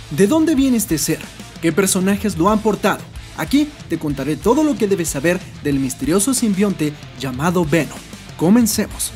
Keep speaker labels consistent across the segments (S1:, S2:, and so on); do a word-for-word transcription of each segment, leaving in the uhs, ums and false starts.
S1: ¿De dónde viene este ser? ¿Qué personajes lo han portado? Aquí te contaré todo lo que debes saber del misterioso simbionte llamado Venom. Comencemos.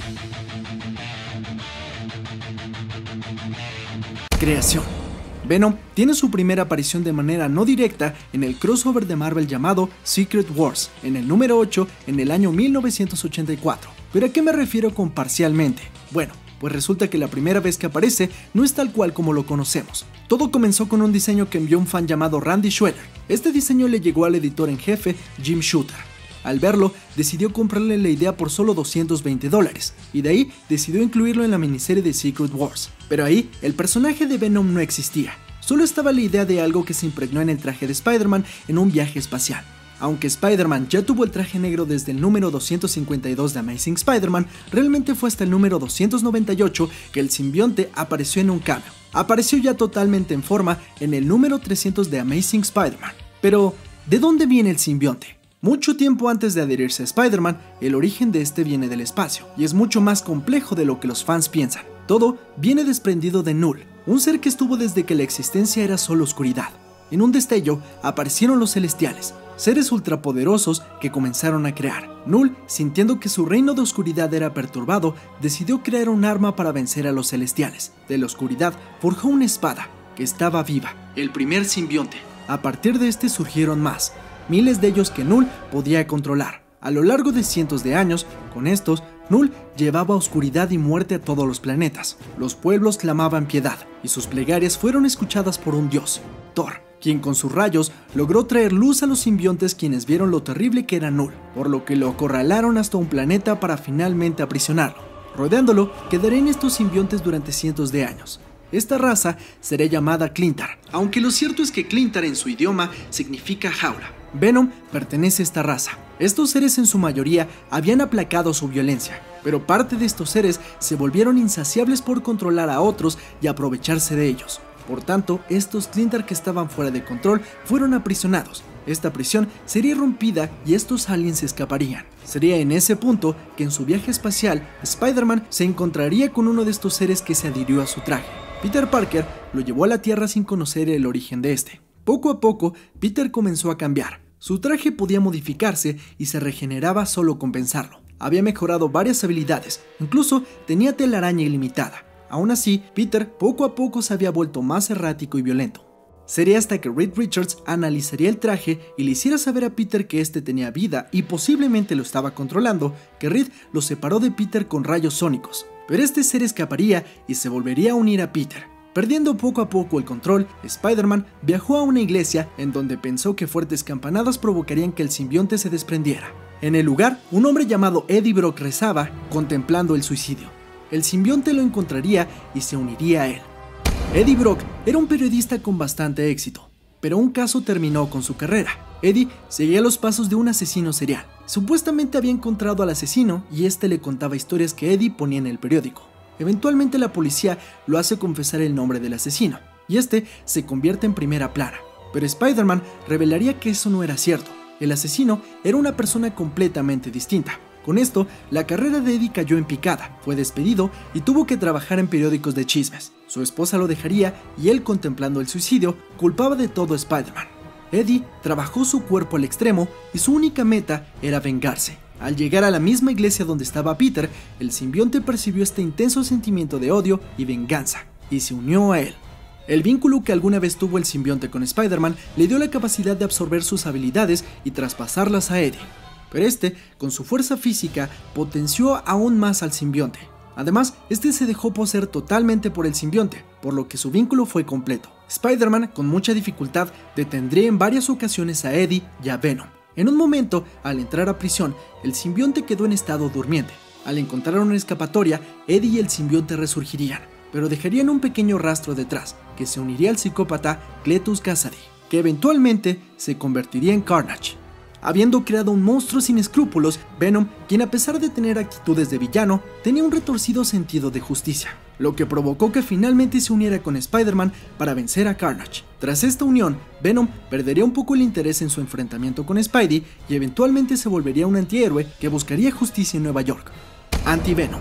S1: Creación. Venom tiene su primera aparición de manera no directa en el crossover de Marvel llamado Secret Wars, en el número ocho en el año mil novecientos ochenta y cuatro. ¿Pero a qué me refiero con parcialmente? Bueno, pues resulta que la primera vez que aparece no es tal cual como lo conocemos. Todo comenzó con un diseño que envió un fan llamado Randy Schroeder. Este diseño le llegó al editor en jefe Jim Shooter. Al verlo, decidió comprarle la idea por solo doscientos veinte dólares, y de ahí decidió incluirlo en la miniserie de Secret Wars. Pero ahí, el personaje de Venom no existía, solo estaba la idea de algo que se impregnó en el traje de Spider-Man en un viaje espacial. Aunque Spider-Man ya tuvo el traje negro desde el número doscientos cincuenta y dos de Amazing Spider-Man, realmente fue hasta el número doscientos noventa y ocho que el simbionte apareció en un cameo. Apareció ya totalmente en forma en el número trescientos de Amazing Spider-Man. Pero, ¿de dónde viene el simbionte? Mucho tiempo antes de adherirse a Spider-Man, el origen de este viene del espacio, y es mucho más complejo de lo que los fans piensan. Todo viene desprendido de Null, un ser que estuvo desde que la existencia era solo oscuridad. En un destello aparecieron los Celestiales, seres ultrapoderosos que comenzaron a crear. Null, sintiendo que su reino de oscuridad era perturbado, decidió crear un arma para vencer a los Celestiales. De la oscuridad forjó una espada, que estaba viva, el primer simbionte. A partir de este surgieron más, miles de ellos que Null podía controlar. A lo largo de cientos de años, con estos, Null llevaba oscuridad y muerte a todos los planetas. Los pueblos clamaban piedad, y sus plegarias fueron escuchadas por un dios, Thor, quien con sus rayos logró traer luz a los simbiontes, quienes vieron lo terrible que era Null, por lo que lo acorralaron hasta un planeta para finalmente aprisionarlo. Rodeándolo, quedarían estos simbiontes durante cientos de años. Esta raza sería llamada Clintar, aunque lo cierto es que Clintar en su idioma significa jaula. Venom pertenece a esta raza. Estos seres en su mayoría habían aplacado su violencia, pero parte de estos seres se volvieron insaciables por controlar a otros y aprovecharse de ellos. Por tanto, estos Clintar que estaban fuera de control fueron aprisionados. Esta prisión sería rompida y estos aliens se escaparían. Sería en ese punto que en su viaje espacial, Spider-Man se encontraría con uno de estos seres que se adhirió a su traje. Peter Parker lo llevó a la Tierra sin conocer el origen de este. Poco a poco, Peter comenzó a cambiar. Su traje podía modificarse y se regeneraba solo con pensarlo. Había mejorado varias habilidades, incluso tenía telaraña ilimitada. Aún así, Peter poco a poco se había vuelto más errático y violento. Sería hasta que Reed Richards analizaría el traje y le hiciera saber a Peter que este tenía vida y posiblemente lo estaba controlando, que Reed lo separó de Peter con rayos sónicos. Pero este ser escaparía y se volvería a unir a Peter. Perdiendo poco a poco el control, Spider-Man viajó a una iglesia en donde pensó que fuertes campanadas provocarían que el simbionte se desprendiera. En el lugar, un hombre llamado Eddie Brock rezaba, contemplando el suicidio. El simbionte lo encontraría y se uniría a él. Eddie Brock era un periodista con bastante éxito, pero un caso terminó con su carrera. Eddie seguía los pasos de un asesino serial. Supuestamente había encontrado al asesino y este le contaba historias que Eddie ponía en el periódico. Eventualmente la policía lo hace confesar el nombre del asesino, y este se convierte en primera plana. Pero Spider-Man revelaría que eso no era cierto. El asesino era una persona completamente distinta. Con esto, la carrera de Eddie cayó en picada, fue despedido y tuvo que trabajar en periódicos de chismes. Su esposa lo dejaría y él, contemplando el suicidio, culpaba de todo a Spider-Man. Eddie trabajó su cuerpo al extremo y su única meta era vengarse. Al llegar a la misma iglesia donde estaba Peter, el simbionte percibió este intenso sentimiento de odio y venganza, y se unió a él. El vínculo que alguna vez tuvo el simbionte con Spider-Man le dio la capacidad de absorber sus habilidades y traspasarlas a Eddie. Pero este, con su fuerza física, potenció aún más al simbionte. Además, este se dejó poseer totalmente por el simbionte, por lo que su vínculo fue completo. Spider-Man, con mucha dificultad, detendría en varias ocasiones a Eddie y a Venom. En un momento, al entrar a prisión, el simbionte quedó en estado durmiente. Al encontrar una escapatoria, Eddie y el simbionte resurgirían, pero dejarían un pequeño rastro detrás, que se uniría al psicópata Cletus Kasady, que eventualmente se convertiría en Carnage. Habiendo creado un monstruo sin escrúpulos, Venom, quien a pesar de tener actitudes de villano, tenía un retorcido sentido de justicia, lo que provocó que finalmente se uniera con Spider-Man para vencer a Carnage. Tras esta unión, Venom perdería un poco el interés en su enfrentamiento con Spidey y eventualmente se volvería un antihéroe que buscaría justicia en Nueva York. Anti-Venom.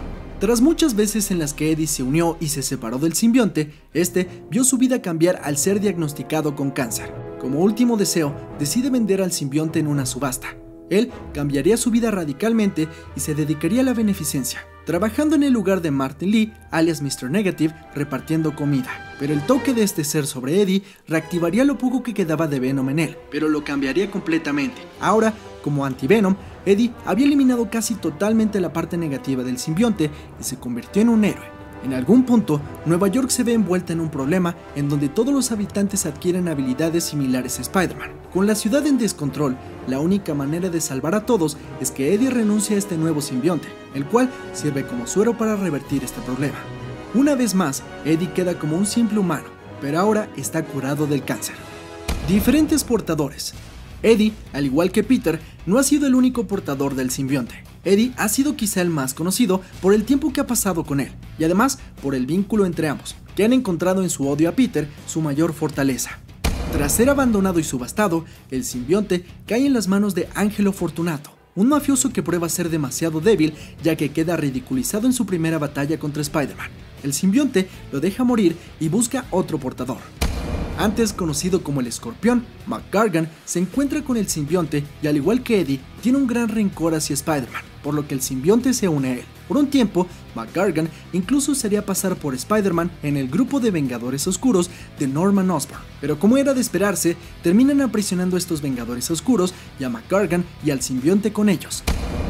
S1: Tras muchas veces en las que Eddie se unió y se separó del simbionte, este vio su vida cambiar al ser diagnosticado con cáncer. Como último deseo, decide vender al simbionte en una subasta. Él cambiaría su vida radicalmente y se dedicaría a la beneficencia, trabajando en el lugar de Martin Lee, alias mister Negative, repartiendo comida. Pero el toque de este ser sobre Eddie reactivaría lo poco que quedaba de Venom en él, pero lo cambiaría completamente. Ahora, como anti-Venom, Eddie había eliminado casi totalmente la parte negativa del simbionte y se convirtió en un héroe. En algún punto, Nueva York se ve envuelta en un problema en donde todos los habitantes adquieren habilidades similares a Spider-Man. Con la ciudad en descontrol, la única manera de salvar a todos es que Eddie renuncie a este nuevo simbionte, el cual sirve como suero para revertir este problema. Una vez más, Eddie queda como un simple humano, pero ahora está curado del cáncer. Diferentes portadores. Eddie, al igual que Peter, no ha sido el único portador del simbionte. Eddie ha sido quizá el más conocido por el tiempo que ha pasado con él, y además por el vínculo entre ambos, que han encontrado en su odio a Peter su mayor fortaleza. Tras ser abandonado y subastado, el simbionte cae en las manos de Angelo Fortunato, un mafioso que prueba ser demasiado débil ya que queda ridiculizado en su primera batalla contra Spider-Man. El simbionte lo deja morir y busca otro portador. Antes conocido como el Escorpión, McGargan se encuentra con el simbionte y, al igual que Eddie, tiene un gran rencor hacia Spider-Man, por lo que el simbionte se une a él. Por un tiempo, McGargan incluso se haría pasar por Spider-Man en el grupo de Vengadores Oscuros de Norman Osborn, pero como era de esperarse, terminan aprisionando a estos Vengadores Oscuros y a McGargan y al simbionte con ellos.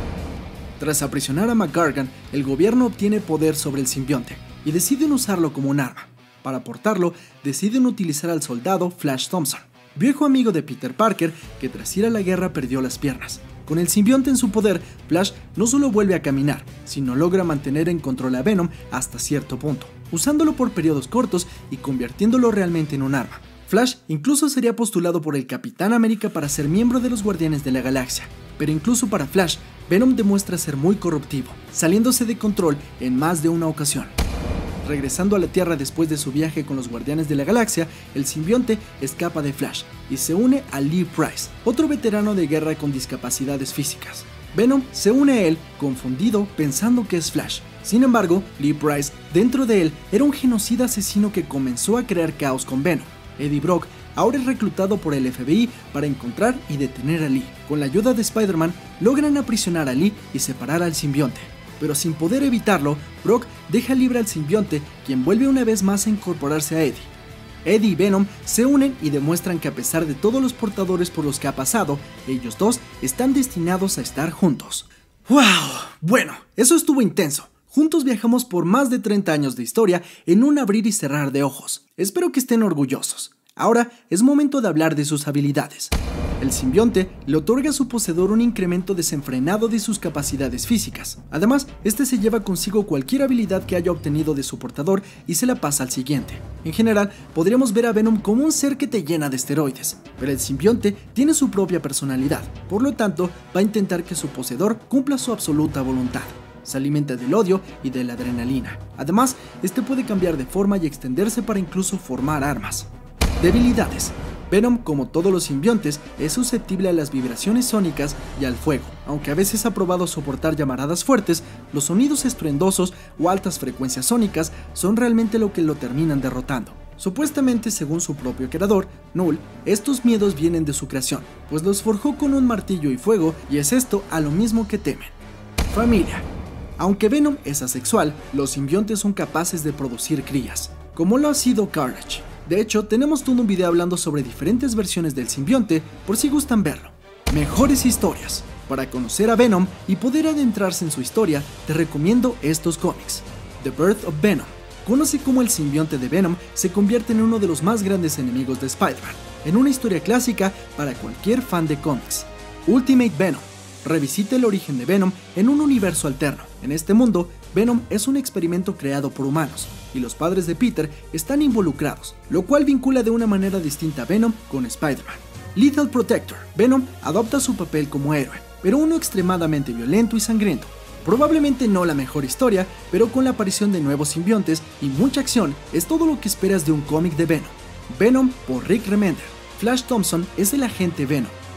S1: Tras aprisionar a McGargan, el gobierno obtiene poder sobre el simbionte y deciden usarlo como un arma. Para portarlo, deciden utilizar al soldado Flash Thompson, viejo amigo de Peter Parker que tras ir a la guerra perdió las piernas. Con el simbionte en su poder, Flash no solo vuelve a caminar, sino logra mantener en control a Venom hasta cierto punto, usándolo por periodos cortos y convirtiéndolo realmente en un arma. Flash incluso sería postulado por el Capitán América para ser miembro de los Guardianes de la Galaxia, pero incluso para Flash, Venom demuestra ser muy corruptivo, saliéndose de control en más de una ocasión. Regresando a la Tierra después de su viaje con los Guardianes de la Galaxia, el simbionte escapa de Flash y se une a Lee Price, otro veterano de guerra con discapacidades físicas. Venom se une a él, confundido, pensando que es Flash. Sin embargo, Lee Price, dentro de él, era un genocida asesino que comenzó a crear caos con Venom. Eddie Brock ahora es reclutado por el F B I para encontrar y detener a Lee. Con la ayuda de Spider-Man, logran aprisionar a Lee y separar al simbionte. Pero sin poder evitarlo, Brock deja libre al simbionte, quien vuelve una vez más a incorporarse a Eddie. Eddie y Venom se unen y demuestran que a pesar de todos los portadores por los que ha pasado, ellos dos están destinados a estar juntos. ¡Wow! Bueno, eso estuvo intenso. Juntos viajamos por más de treinta años de historia en un abrir y cerrar de ojos. Espero que estén orgullosos. Ahora es momento de hablar de sus habilidades. El simbionte le otorga a su poseedor un incremento desenfrenado de sus capacidades físicas. Además, este se lleva consigo cualquier habilidad que haya obtenido de su portador y se la pasa al siguiente. En general, podríamos ver a Venom como un ser que te llena de esteroides, pero el simbionte tiene su propia personalidad, por lo tanto, va a intentar que su poseedor cumpla su absoluta voluntad. Se alimenta del odio y de la adrenalina. Además, este puede cambiar de forma y extenderse para incluso formar armas. Debilidades. Venom, como todos los simbiontes, es susceptible a las vibraciones sónicas y al fuego. Aunque a veces ha probado soportar llamaradas fuertes, los sonidos estruendosos o altas frecuencias sónicas son realmente lo que lo terminan derrotando. Supuestamente, según su propio creador, Null, estos miedos vienen de su creación, pues los forjó con un martillo y fuego, y es esto a lo mismo que temen. Familia. Aunque Venom es asexual, los simbiontes son capaces de producir crías, como lo ha sido Carnage. De hecho, tenemos todo un video hablando sobre diferentes versiones del simbionte, por si gustan verlo. Mejores historias. Para conocer a Venom y poder adentrarse en su historia, te recomiendo estos cómics. The Birth of Venom. Conoce cómo el simbionte de Venom se convierte en uno de los más grandes enemigos de Spider-Man, en una historia clásica para cualquier fan de cómics. Ultimate Venom. Revisita el origen de Venom en un universo alterno. En este mundo, Venom es un experimento creado por humanos, y los padres de Peter están involucrados, lo cual vincula de una manera distinta a Venom con Spider-Man. Lethal Protector. Venom adopta su papel como héroe, pero uno extremadamente violento y sangriento. Probablemente no la mejor historia, pero con la aparición de nuevos simbiontes y mucha acción, es todo lo que esperas de un cómic de Venom. Venom por Rick Remender. Flash Thompson es el agente Venom,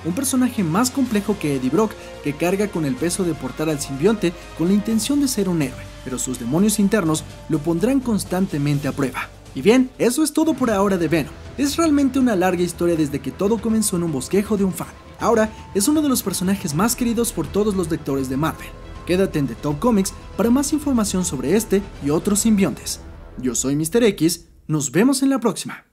S1: un personaje más complejo que Eddie Brock, que carga con el peso de portar al simbionte con la intención de ser un héroe, pero sus demonios internos lo pondrán constantemente a prueba. Y bien, eso es todo por ahora de Venom. Es realmente una larga historia desde que todo comenzó en un bosquejo de un fan. Ahora es uno de los personajes más queridos por todos los lectores de Marvel. Quédate en The Top Comics para más información sobre este y otros simbiontes. Yo soy míster X, nos vemos en la próxima.